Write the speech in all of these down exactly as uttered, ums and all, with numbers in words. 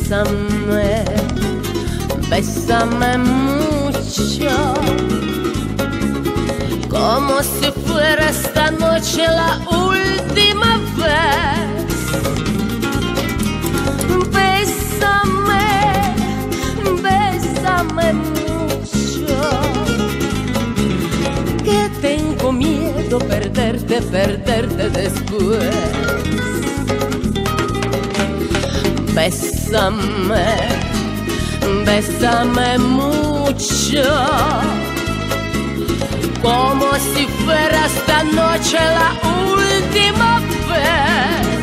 Bésame, bésame mucho, como si fuera esta noche la última vez. Bésame, bésame mucho, que tengo miedo perderte, perderte después. Bésame, bésame mucho, como si fuera esta noche la última vez.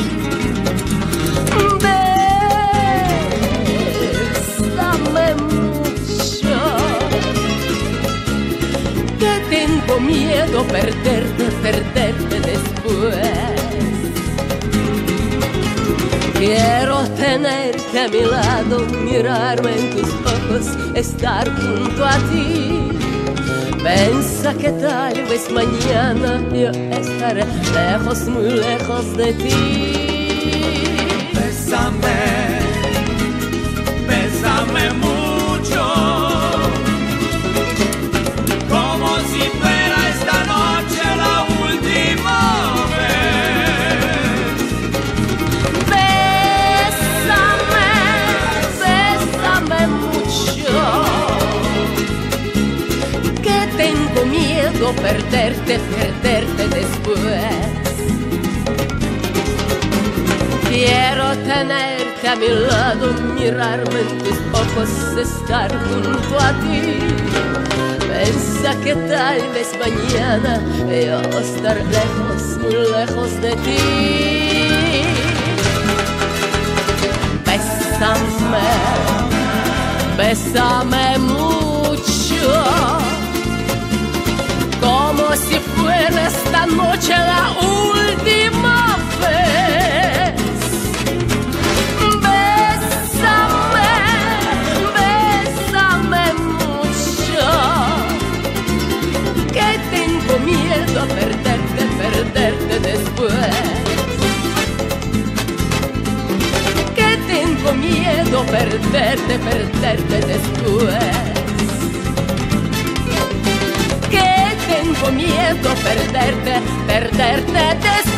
Bésame mucho, que tengo miedo perderte, perderte después. Quiero tenerte a mi lado, mirarme en tus ojos, estar junto a ti. Piensa que tal vez mañana yo estaré lejos, muy lejos de ti. Bésame, bésame mucho, como si fuera esta noche la última vez. Bésame, bésame mucho, que tengo miedo perderte, perderte después. Quiero tenerte a mi lado, mirarme en tus ojos, estar junto a ti. Piensa que tal vez mañana yo estar lejos, muy lejos de ti. Bésame, bésame mucho, como si fuera esta noche la última vez. Bésame, bésame mucho, que tengo miedo a perderte, perderte después. Que tengo miedo a perderte, perderte después. Tengo miedo perderte, perderte después.